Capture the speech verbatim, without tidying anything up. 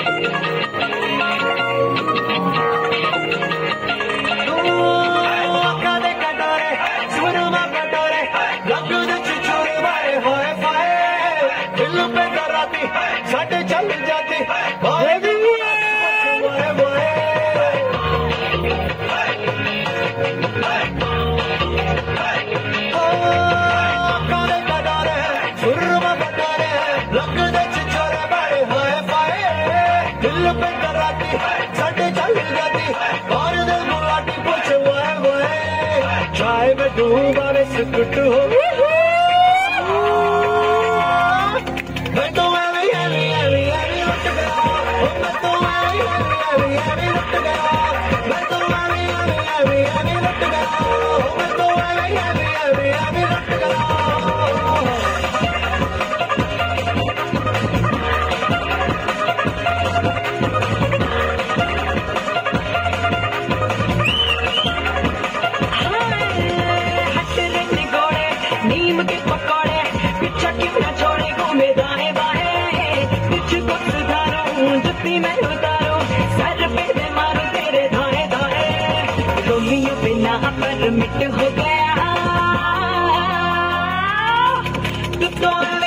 चाय में डूबा वे सुकुट हो मैं तो एवी एवी एवी एवी लुट गया मैं तो एवी एवी एवी लुट गया मैं तो एवी एवी एवी लुट गया मैं तो एवी एवी एवी लुट गया नीम के पकौड़े पीछा क्यों ना छोड़े घूमे दाएं बाएं कुछ को सुधारूं जुत्ती मैं उतारूं सर पे दे मारूं तेरे धाए धाए रोमियो बिना पर मिट हो गया तू तो